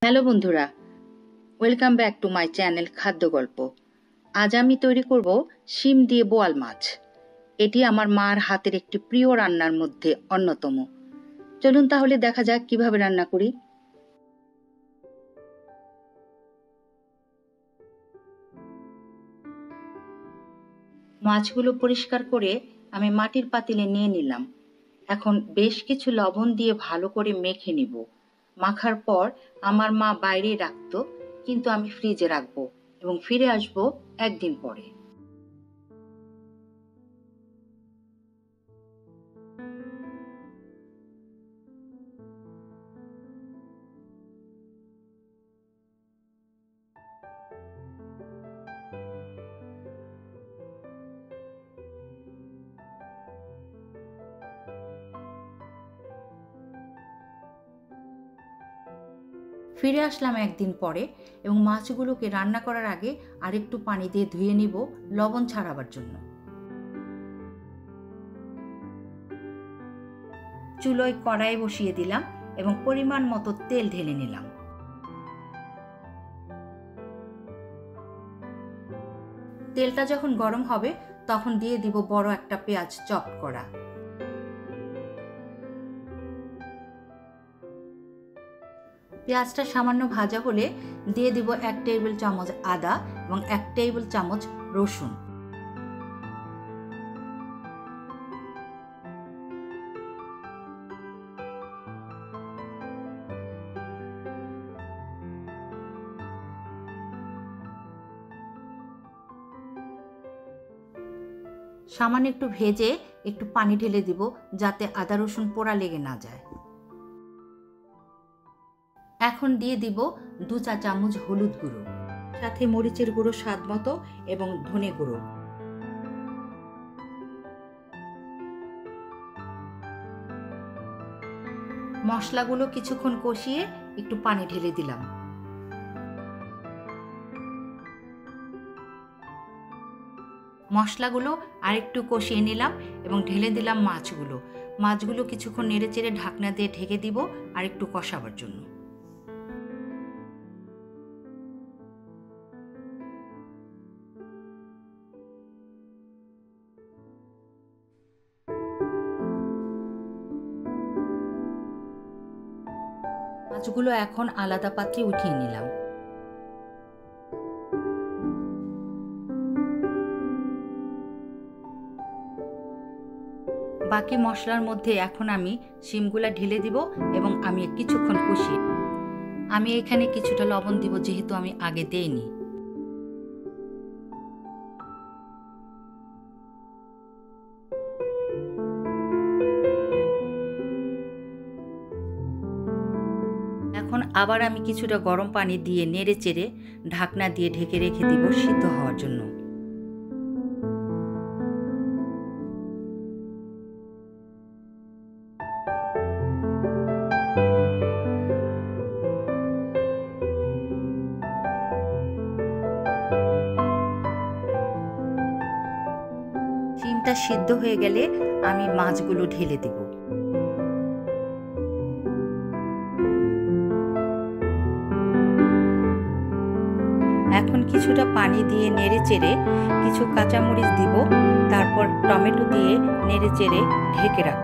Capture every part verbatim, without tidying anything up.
Hello বন্ধুরা, welcome back to my channel খাদ্য গল্প। আজ আমি তৈরি করব শিম দিয়ে বোয়াল মাছ। এটি আমার মার হাতের একটি প্রিয় রান্নার মধ্যে অন্যতম। চলুন তাহলে দেখা যাক কিভাবে রান্না করি। মাছগুলো পরিষ্কার করে আমি মাটির পাতিলে নিয়ে নিলাম। এখন বেশ কিছু লবণ দিয়ে ভালো করে মেখে নিব। মাখার পর আমার মা বাইরে রাখতো, কিন্তু আমি ফ্রিজে রাখবো এবং ফিরে আসবো একদিন পরে। ফিরে আসলাম একদিন পরে এবং মাছগুলোকে রান্না করার আগে আরেকটু পানি দিয়ে ধুয়ে নিব লবণ ছাড়াবার জন্য। চুলোয় কড়াই বসিয়ে দিলাম এবং পরিমাণ মতো তেল ঢেলে নিলাম। তেলটা যখন গরম হবে তখন দিয়ে দিব বড় একটা পেঁয়াজ চপ করা। পেঁয়াজটা সামান্য ভাজা হলে দিয়ে দিব এক টেবিল চামচ আদা এবং এক টেবিল চামচ রসুন। সামান্য একটু ভেজে একটু পানি ঢেলে দিব যাতে আদা রসুন পোড়া লেগে না যায়। এখন দিয়ে দিব দু চা চামচ হলুদ গুঁড়ো, সাথে মরিচের গুঁড়ো স্বাদ মতো এবং ধনে গুঁড়ো। মশলাগুলো কিছুক্ষণ কষিয়ে একটু পানি ঢেলে দিলাম। মশলাগুলো আরেকটু কষিয়ে নিলাম এবং ঢেলে দিলাম মাছগুলো। মাছগুলো কিছুক্ষণ নেড়ে চেড়ে ঢাকনা দিয়ে ঢেকে দিব আর একটু কষাবার জন্য। মাছগুলো এখন আলাদা পাত্রে উঠিয়ে নিলাম। বাকি মশলার মধ্যে এখন আমি শিমগুলা ঢেলে দিব এবং আমি কিছুক্ষণ কষিয়ে। আমি এখানে কিছুটা লবণ দিব যেহেতু আমি আগে দেইনি। এখন আবার আমি কিছুটা গরম পানি দিয়ে নেড়ে চেড়ে ঢাকনা দিয়ে ঢেকে রেখে দিব সিদ্ধ হওয়ার জন্য। শিমটা সিদ্ধ হয়ে গেলে আমি মাছগুলো ঢেলে দিব। এখন কিছুটা পানি দিয়ে নেড়ে চেড়ে কিছু কাঁচামরিচ দিব, তারপর টমেটো দিয়ে নেড়ে চেড়ে ঢেকে রাখব।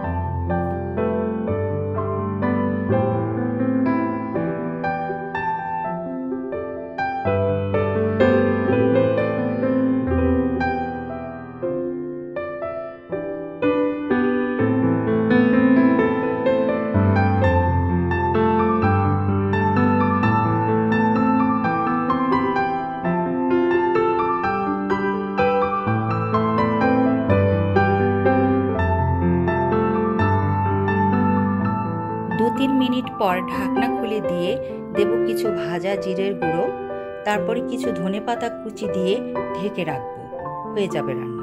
দু তিন মিনিট পর ঢাকনা খুলে দিয়ে দেব কিছু ভাজা জিরের গুঁড়ো, তারপরে কিছু ধনেপাতা কুচি দিয়ে ঢেকে রাখবো। হয়ে যাবে রান্না।